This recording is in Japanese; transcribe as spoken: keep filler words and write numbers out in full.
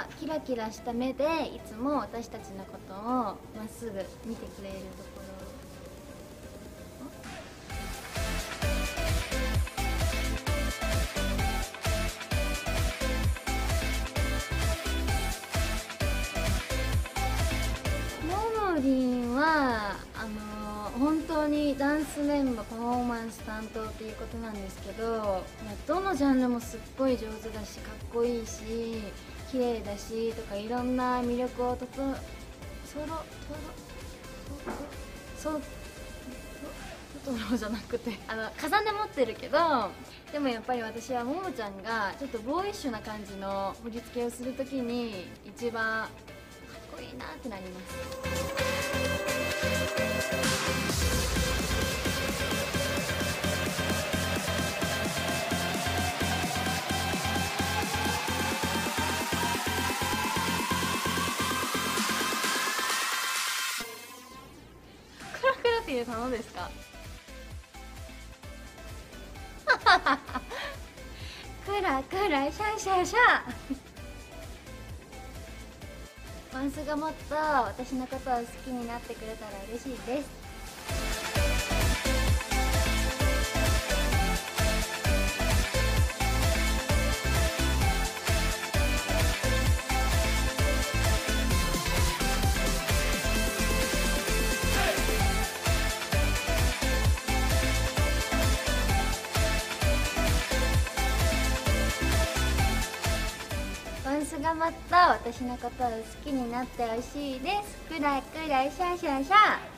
はキラキラした目でいつも私たちのことをまっすぐ見てくれるところ。ももりんはあの本当にダンスメンバーパフォーマンス担当っていうことなんですけど、どのジャンルもすっごい上手だしかっこいいし綺麗だしとかいろんな魅力をととそろそろそそトトロじゃなくてあの重ね持ってるけど、でもやっぱり私はももちゃんがちょっとボーイッシュな感じの振り付けをするときに一番かっこいいなってなります。クラクラっていうのですか？クラクラシャシャシャワンスがもっと私のことを好きになってくれたら嬉しいです。ワンスがもっと私のことを好きになってほしいです。クラクラシャシャシャ。